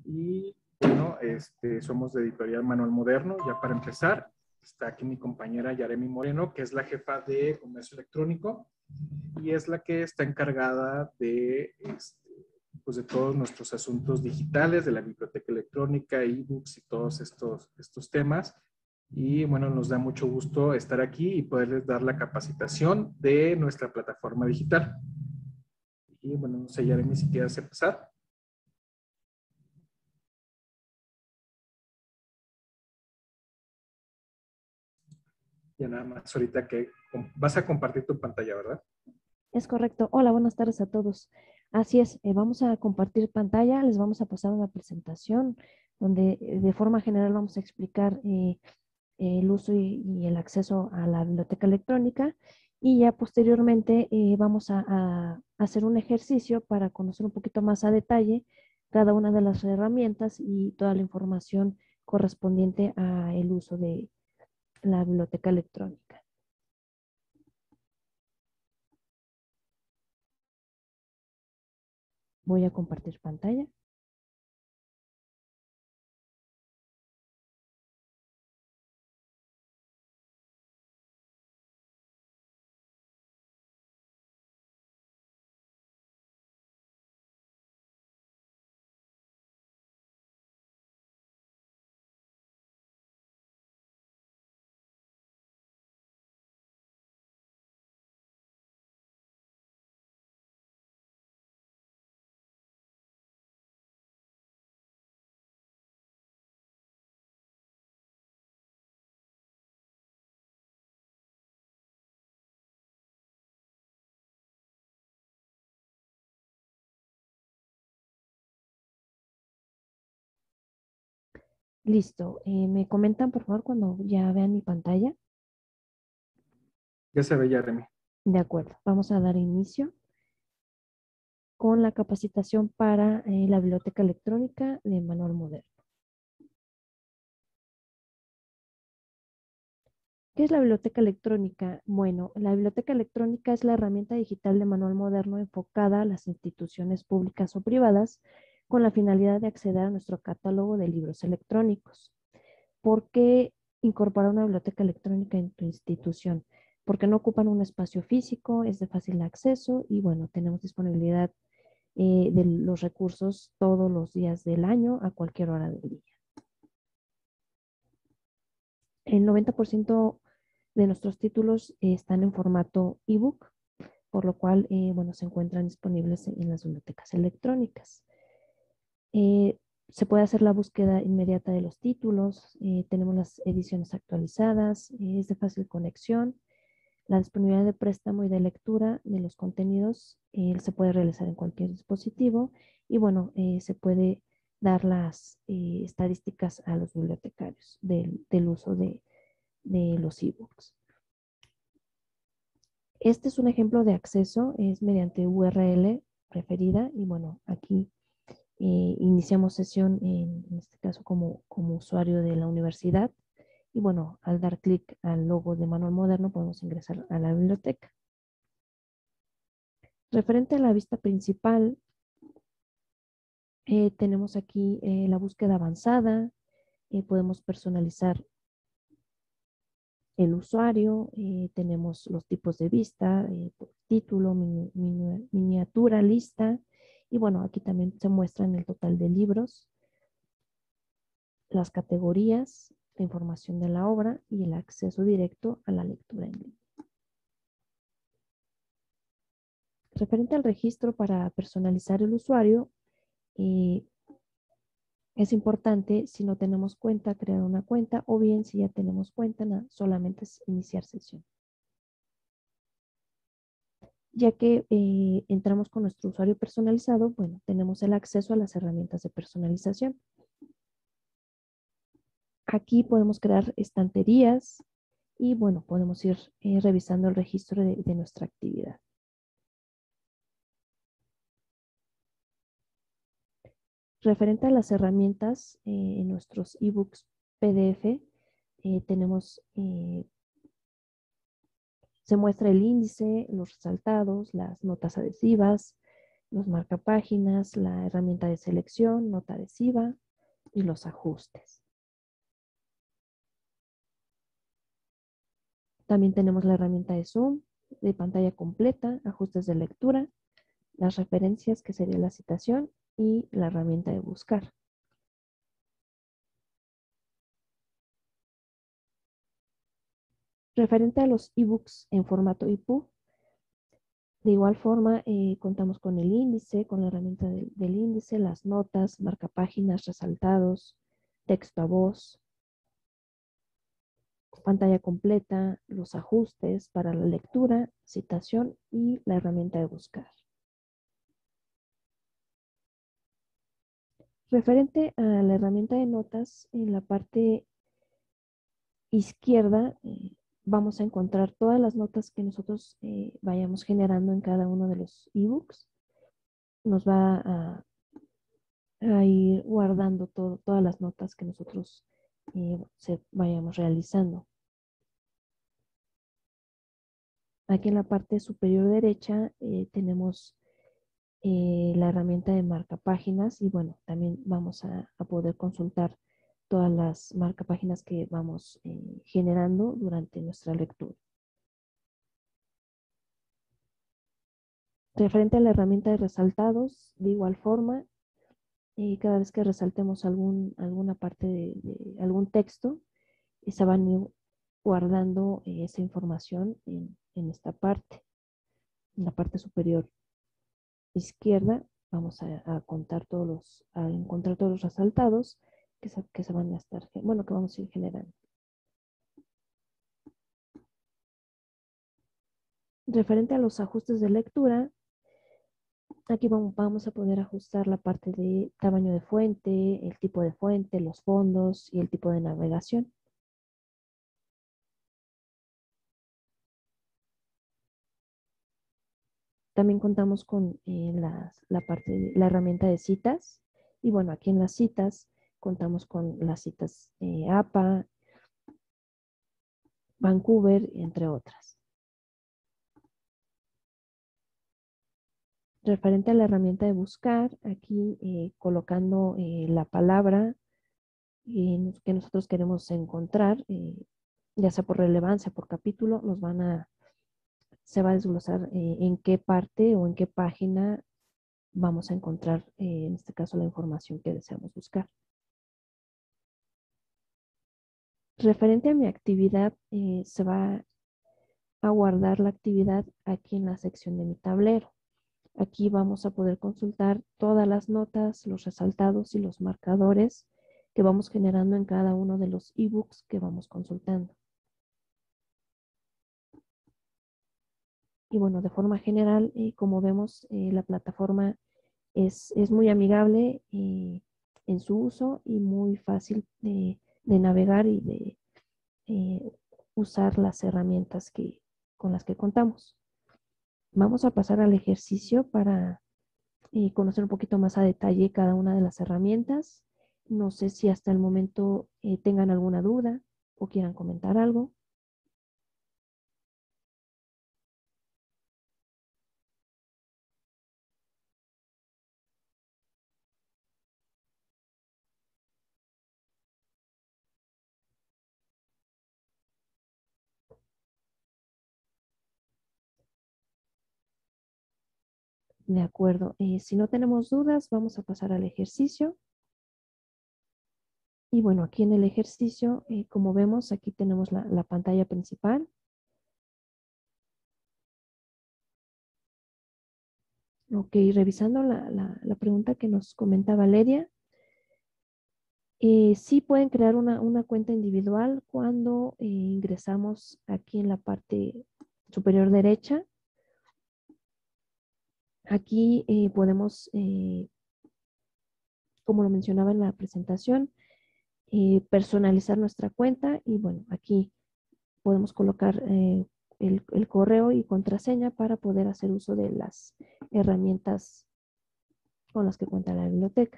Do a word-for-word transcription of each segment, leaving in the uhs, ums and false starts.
Y bueno, este, somos de Editorial Manual Moderno. Ya para empezar, está aquí mi compañera Yaremi Moreno, que es la jefa de comercio electrónico y es la que está encargada de, este, pues de todos nuestros asuntos digitales, de la biblioteca electrónica, ebooks y todos estos, estos temas. Y bueno, nos da mucho gusto estar aquí y poderles dar la capacitación de nuestra plataforma digital. Y bueno, no sé, Yaremi, si quieres empezar. Ya nada más ahorita que vas a compartir tu pantalla, ¿verdad? Es correcto. Hola, buenas tardes a todos. Así es, eh, vamos a compartir pantalla, les vamos a pasar una presentación donde eh, de forma general vamos a explicar eh, el uso y, y el acceso a la biblioteca electrónica y ya posteriormente eh, vamos a, a hacer un ejercicio para conocer un poquito más a detalle cada una de las herramientas y toda la información correspondiente al uso de la biblioteca electrónica. Voy a compartir pantalla. Listo. Eh, ¿me comentan, por favor, cuando ya vean mi pantalla? Ya se ve, Yaremi. De acuerdo. Vamos a dar inicio con la capacitación para eh, la biblioteca electrónica de Manual Moderno. ¿Qué es la biblioteca electrónica? Bueno, la biblioteca electrónica es la herramienta digital de Manual Moderno enfocada a las instituciones públicas o privadas con la finalidad de acceder a nuestro catálogo de libros electrónicos. ¿Por qué incorporar una biblioteca electrónica en tu institución? Porque no ocupan un espacio físico, es de fácil acceso y bueno, tenemos disponibilidad eh, de los recursos todos los días del año a cualquier hora del día. El noventa por ciento de nuestros títulos eh, están en formato ebook, por lo cual, eh, bueno, se encuentran disponibles en, en las bibliotecas electrónicas. Eh, se puede hacer la búsqueda inmediata de los títulos, eh, tenemos las ediciones actualizadas, eh, es de fácil conexión, la disponibilidad de préstamo y de lectura de los contenidos eh, se puede realizar en cualquier dispositivo y bueno, eh, se puede dar las eh, estadísticas a los bibliotecarios del, del uso de, de los ebooks. Este es un ejemplo de acceso, es mediante U R L referida y bueno, aquí eh, iniciamos sesión en, en este caso como, como usuario de la universidad y bueno, al dar clic al logo de Manual Moderno podemos ingresar a la biblioteca. Referente a la vista principal, eh, tenemos aquí eh, la búsqueda avanzada, eh, podemos personalizar el usuario, eh, tenemos los tipos de vista, eh, título, mini, mini, miniatura, lista, y bueno, aquí también se muestran el total de libros, las categorías, la información de la obra y el acceso directo a la lectura en línea. Referente al registro para personalizar el usuario, eh, es importante, si no tenemos cuenta, crear una cuenta o bien si ya tenemos cuenta, solamente es iniciar sesión. Ya que eh, entramos con nuestro usuario personalizado, bueno, tenemos el acceso a las herramientas de personalización. Aquí podemos crear estanterías y bueno, podemos ir eh, revisando el registro de, de nuestra actividad. Referente a las herramientas, eh, en nuestros ebooks P D F, eh, tenemos, eh, se muestra el índice, los resaltados, las notas adhesivas, los marcapáginas, la herramienta de selección, nota adhesiva y los ajustes. También tenemos la herramienta de zoom, de pantalla completa, ajustes de lectura, las referencias, que sería la citación, y la herramienta de buscar. Referente a los ebooks en formato E P U B, de igual forma eh, contamos con el índice, con la herramienta del, del índice, las notas, marcapáginas, resaltados, texto a voz, pantalla completa, los ajustes para la lectura, citación y la herramienta de buscar. Referente a la herramienta de notas, en la parte izquierda eh, vamos a encontrar todas las notas que nosotros eh, vayamos generando en cada uno de los ebooks. Nos va a, a ir guardando todo, todas las notas que nosotros eh, se vayamos realizando. Aquí en la parte superior derecha eh, tenemos eh, la herramienta de marcapáginas y bueno, también vamos a, a poder consultar todas las marcapáginas que vamos eh, generando durante nuestra lectura. Referente a la herramienta de resaltados, de igual forma, eh, cada vez que resaltemos algún, alguna parte de, de algún texto, eh, se van a ir guardando eh, esa información en, en esta parte, en la parte superior izquierda. Vamos a, a contar todos los, a encontrar todos los resaltados que se, que se van a estar, bueno, que vamos a ir generando. Referente a los ajustes de lectura, aquí vamos a poder ajustar la parte de tamaño de fuente, el tipo de fuente, los fondos y el tipo de navegación. También contamos con eh, la, la, parte de, la herramienta de citas. Y bueno, aquí en las citas contamos con las citas eh, A P A, Vancouver, entre otras. Referente a la herramienta de buscar, aquí eh, colocando eh, la palabra eh, que nosotros queremos encontrar, eh, ya sea por relevancia, por capítulo, nos van a, se va a desglosar eh, en qué parte o en qué página vamos a encontrar, eh, en este caso, la información que deseamos buscar. Referente a mi actividad, eh, se va a guardar la actividad aquí en la sección de mi tablero. Aquí vamos a poder consultar todas las notas, los resaltados y los marcadores que vamos generando en cada uno de los ebooks que vamos consultando. Y bueno, de forma general, eh, como vemos, eh, la plataforma es, es muy amigable eh, en su uso y muy fácil de, de navegar y de eh, usar las herramientas que, con las que contamos. Vamos a pasar al ejercicio para eh, conocer un poquito más a detalle cada una de las herramientas. No sé si hasta el momento eh, tengan alguna duda o quieran comentar algo. De acuerdo. Eh, si no tenemos dudas, vamos a pasar al ejercicio. Y bueno, aquí en el ejercicio, eh, como vemos, aquí tenemos la, la pantalla principal. Ok, revisando la, la, la pregunta que nos comenta Valeria, eh, sí pueden crear una, una cuenta individual cuando eh, ingresamos aquí en la parte superior derecha. Aquí eh, podemos, eh, como lo mencionaba en la presentación, eh, personalizar nuestra cuenta y bueno, aquí podemos colocar eh, el, el correo y contraseña para poder hacer uso de las herramientas con las que cuenta la biblioteca.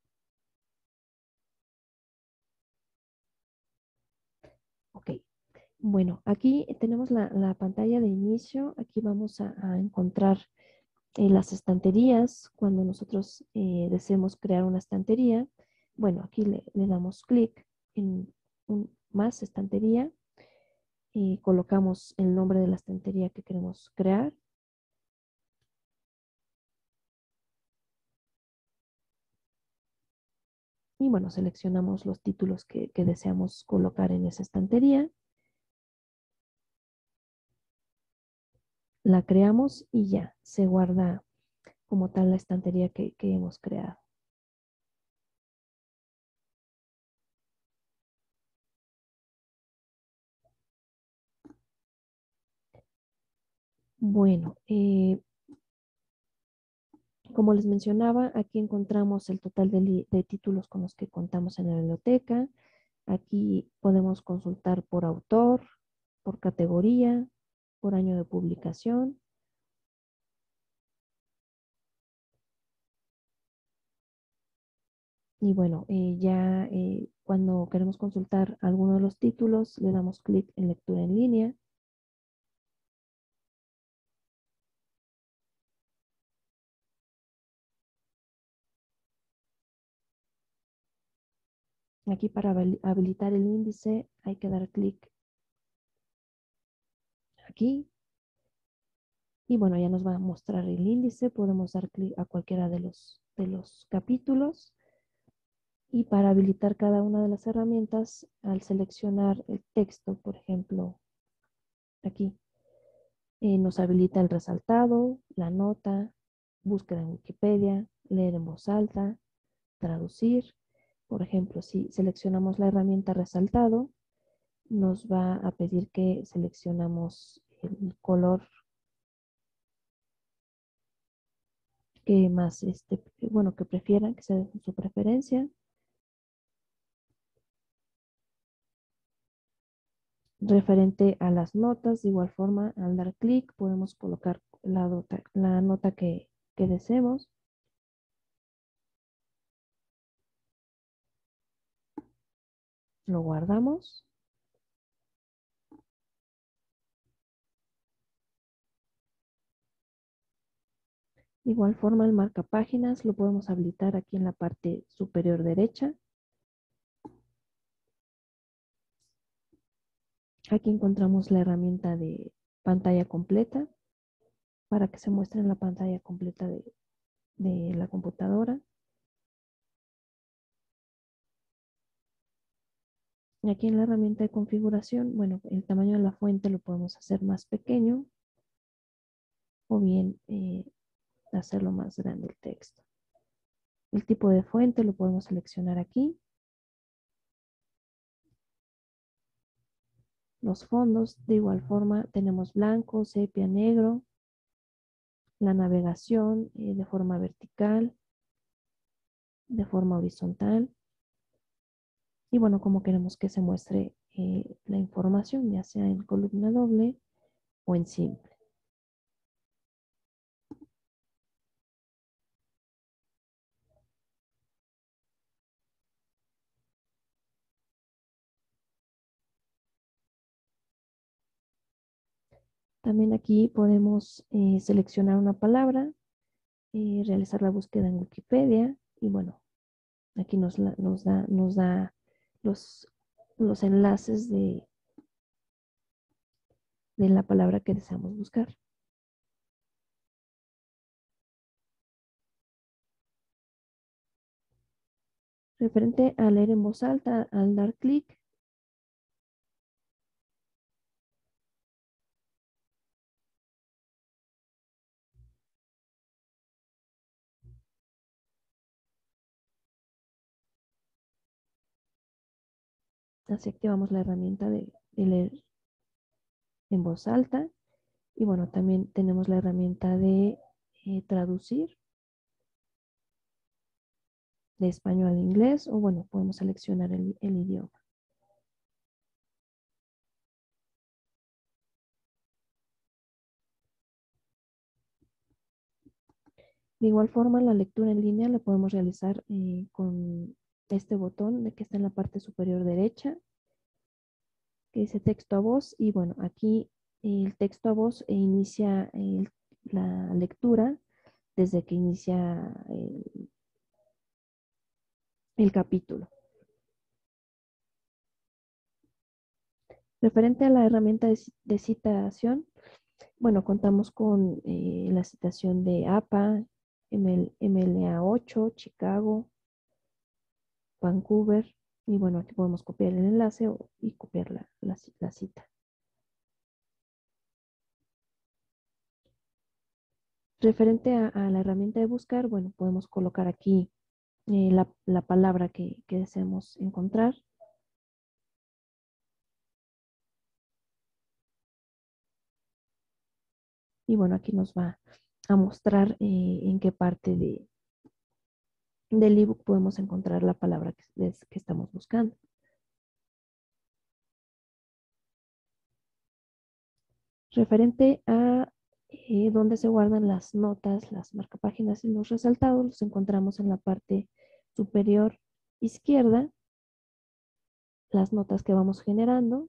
Ok, Bueno, aquí tenemos la, la pantalla de inicio. Aquí vamos a, a encontrar eh, las estanterías. Cuando nosotros eh, deseemos crear una estantería, bueno, aquí le, le damos clic en un, más estantería y colocamos el nombre de la estantería que queremos crear. Y bueno, seleccionamos los títulos que, que deseamos colocar en esa estantería. La creamos y ya se guarda como tal la estantería que, que hemos creado. Bueno, eh, como les mencionaba, aquí encontramos el total de, de títulos con los que contamos en la biblioteca. Aquí podemos consultar por autor, por categoría, por año de publicación. Y bueno, eh, ya eh, cuando queremos consultar alguno de los títulos, le damos clic en lectura en línea. Aquí para habilitar el índice hay que dar clic aquí. Y bueno, ya nos va a mostrar el índice. Podemos dar clic a cualquiera de los, de los capítulos. Y para habilitar cada una de las herramientas, al seleccionar el texto, por ejemplo, aquí, eh, nos habilita el resaltado, la nota, búsqueda en Wikipedia, leer en voz alta, traducir. Por ejemplo, si seleccionamos la herramienta resaltado, nos va a pedir que seleccionamos el color que más, este, bueno, que prefieran, que sea su preferencia. Referente a las notas, de igual forma, al dar clic podemos colocar la, nota, la nota que, que deseemos. Lo guardamos. De igual forma, el marcapáginas lo podemos habilitar aquí en la parte superior derecha. Aquí encontramos la herramienta de pantalla completa para que se muestre en la pantalla completa de, de la computadora. Y aquí en la herramienta de configuración, bueno, el tamaño de la fuente lo podemos hacer más pequeño o bien eh, hacerlo más grande el texto. El tipo de fuente lo podemos seleccionar aquí. Los fondos, de igual forma, tenemos blanco, sepia, negro. La navegación eh, de forma vertical, de forma horizontal. Y bueno, como queremos que se muestre eh, la información, ya sea en columna doble o en simple. También aquí podemos eh, seleccionar una palabra, eh, realizar la búsqueda en Wikipedia y bueno, aquí nos, la, nos da, nos da los, los enlaces de, de la palabra que deseamos buscar. Referente a leer en voz alta, al dar clic, así activamos la herramienta de, de leer en voz alta. Y bueno, también tenemos la herramienta de eh, traducir de español a inglés o bueno, podemos seleccionar el, el idioma. De igual forma, la lectura en línea la podemos realizar eh, con este botón de que está en la parte superior derecha. que dice texto a voz. Y bueno, aquí el texto a voz inicia el- la lectura desde que inicia el, el capítulo. Referente a la herramienta de, ci- de citación, bueno, contamos con eh, la citación de A P A, M L M L A ocho, Chicago, Vancouver, y bueno, aquí podemos copiar el enlace o- y copiar la, la ci- la cita. Referente a, a la herramienta de buscar, bueno, podemos colocar aquí eh, la, la palabra que, que deseamos encontrar. Y bueno, aquí nos va a mostrar eh, en qué parte de, del ebook podemos encontrar la palabra que, es- que estamos buscando. Referente a eh, dónde se guardan las notas, las marcapáginas y los resaltados, los encontramos en la parte superior izquierda, las notas que vamos generando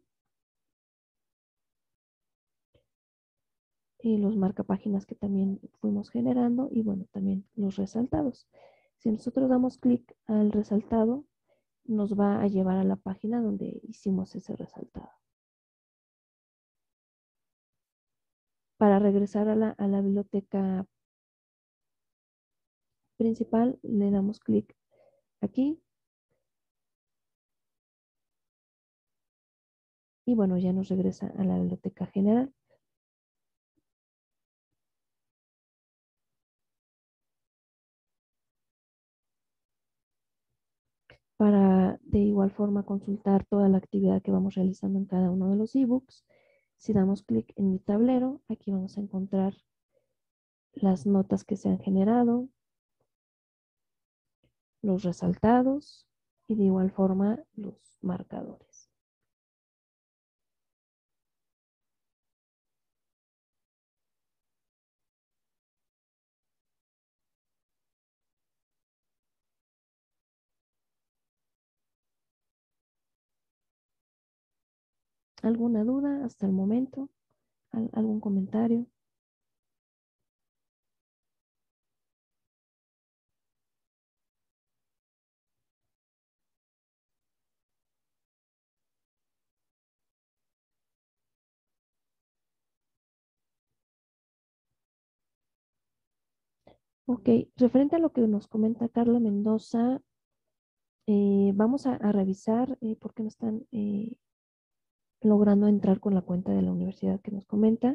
y los marcapáginas que también fuimos generando y bueno, también los resaltados. Si nosotros damos clic al resaltado, nos va a llevar a la página donde hicimos ese resaltado. Para regresar a la, a la biblioteca principal, le damos clic aquí y bueno, ya nos regresa a la biblioteca general. Para de igual forma consultar toda la actividad que vamos realizando en cada uno de los ebooks, si damos clic en mi tablero, aquí vamos a encontrar las notas que se han generado, los resaltados y de igual forma los marcadores. ¿Alguna duda hasta el momento? ¿Al- ¿Algún comentario? Ok, referente a lo que nos comenta Carla Mendoza, eh, vamos a, a revisar eh, por qué no están eh, logrando entrar con la cuenta de la universidad que nos comenta.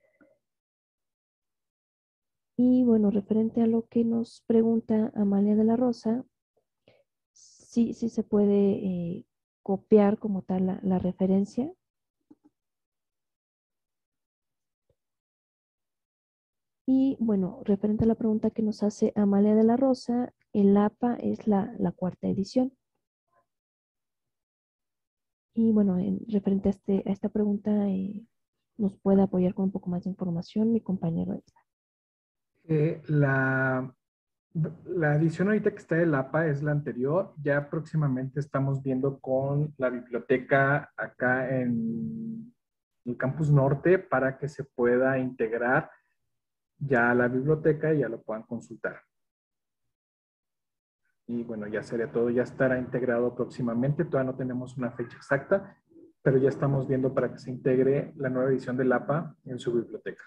Y bueno, referente a lo que nos pregunta Amalia de la Rosa, sí, sí se puede eh, copiar como tal la, la referencia. Y bueno, referente a la pregunta que nos hace Amalia de la Rosa, el A P A es la, la cuarta edición. Y bueno, en, referente a, este, a esta pregunta, eh, nos puede apoyar con un poco más de información mi compañero Edgar. Eh, la, la edición ahorita que está del A P A es la anterior. Ya próximamente estamos viendo con la biblioteca acá en el campus norte para que se pueda integrar ya a la biblioteca y ya lo puedan consultar. Y bueno, ya sería todo, ya estará integrado próximamente. Todavía no tenemos una fecha exacta, pero ya estamos viendo para que se integre la nueva edición del A P A en su biblioteca.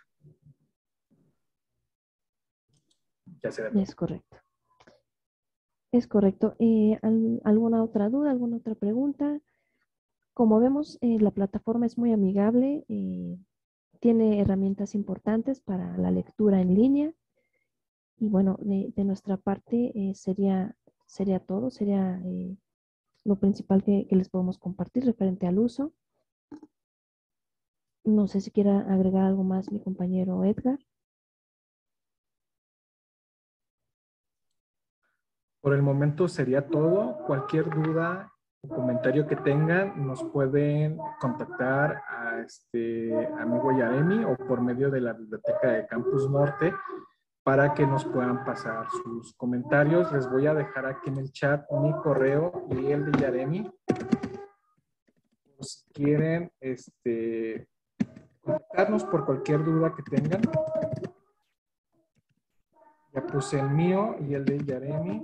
Ya será todo. Es correcto. Es correcto. Eh, ¿al- ¿alguna otra duda, alguna otra pregunta? Como vemos, eh, la plataforma es muy amigable, eh, tiene herramientas importantes para la lectura en línea. Y bueno, de, de nuestra parte eh, sería, sería todo, sería eh, lo principal que, que les podemos compartir referente al uso. No sé si quiera agregar algo más mi compañero Edgar. Por el momento sería todo. Cualquier duda o comentario que tengan, nos pueden contactar a este amigo Yaremi o por medio de la biblioteca de Campus Norte para que nos puedan pasar sus comentarios. Les voy a dejar aquí en el chat mi correo y el de Yaremi O si quieren este, contactarnos por cualquier duda que tengan. Ya puse el mío y el de Yaremi.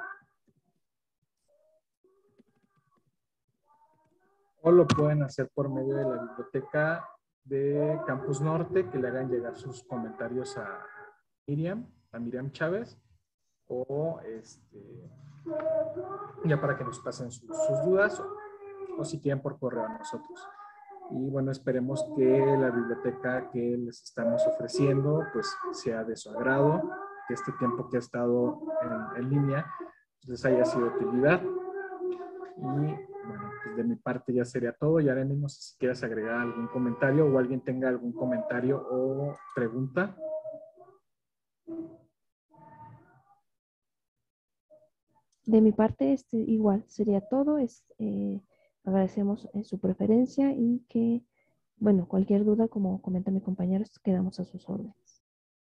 O lo pueden hacer por medio de la biblioteca de Campus Norte, que le hagan llegar sus comentarios a Miriam, a Miriam Chávez, o este, ya para que nos pasen sus, sus dudas, o, o si quieren por correo a nosotros. Y bueno, esperemos que la biblioteca que les estamos ofreciendo pues sea de su agrado, que este tiempo que ha estado en, en línea pues, les haya sido de utilidad. Y bueno, pues de mi parte ya sería todo. Ya no sé si quieres agregar algún comentario o alguien tenga algún comentario o pregunta. De mi parte, este, igual sería todo. Es, eh, agradecemos eh, su preferencia y que, bueno, cualquier duda, como comenta mi compañero, quedamos a sus órdenes.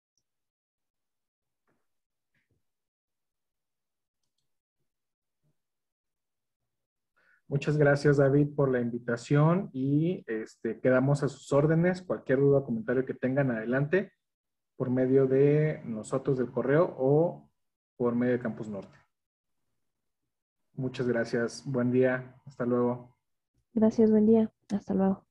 Muchas gracias, David, por la invitación y este, quedamos a sus órdenes. Cualquier duda o comentario que tengan, adelante por medio de nosotros del correo o por medio de Campus Norte. Muchas gracias. Buen día. Hasta luego. Gracias, buen día. Hasta luego.